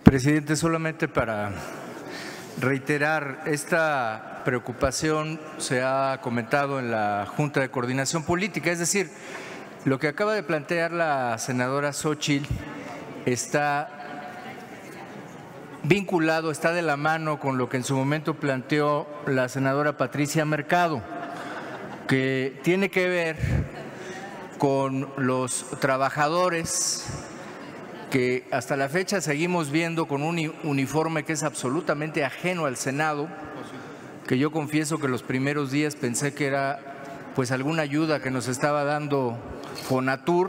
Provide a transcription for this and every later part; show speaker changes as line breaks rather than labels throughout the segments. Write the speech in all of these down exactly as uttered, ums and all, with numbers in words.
Presidente, solamente para reiterar, esta preocupación se ha comentado en la Junta de Coordinación Política, es decir, lo que acaba de plantear la senadora Xóchitl está vinculado, está de la mano con lo que en su momento planteó la senadora Patricia Mercado, que tiene que ver con los trabajadores que hasta la fecha seguimos viendo con un uniforme que es absolutamente ajeno al Senado, que yo confieso que los primeros días pensé que era pues alguna ayuda que nos estaba dando Fonatur,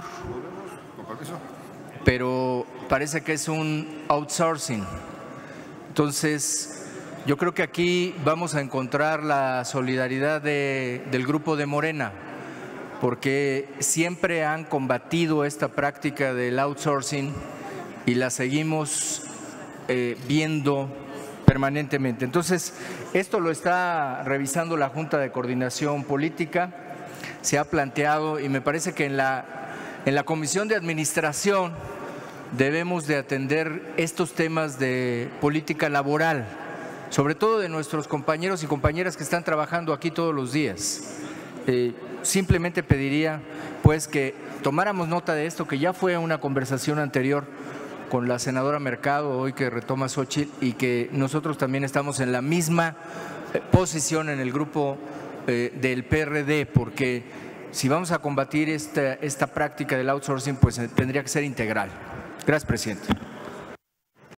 pero parece que es un outsourcing. Entonces, yo creo que aquí vamos a encontrar la solidaridad de, del grupo de Morena, porque siempre han combatido esta práctica del outsourcing y la seguimos eh, viendo permanentemente. Entonces, esto lo está revisando la Junta de Coordinación Política, se ha planteado y me parece que en la, en la Comisión de Administración debemos de atender estos temas de política laboral, sobre todo de nuestros compañeros y compañeras que están trabajando aquí todos los días. Eh, simplemente pediría pues que tomáramos nota de esto, que ya fue una conversación anterior con la senadora Mercado, hoy que retoma Xóchitl, y que nosotros también estamos en la misma posición en el grupo eh, del P R D, porque si vamos a combatir esta, esta práctica del outsourcing, pues tendría que ser integral. Gracias, presidente.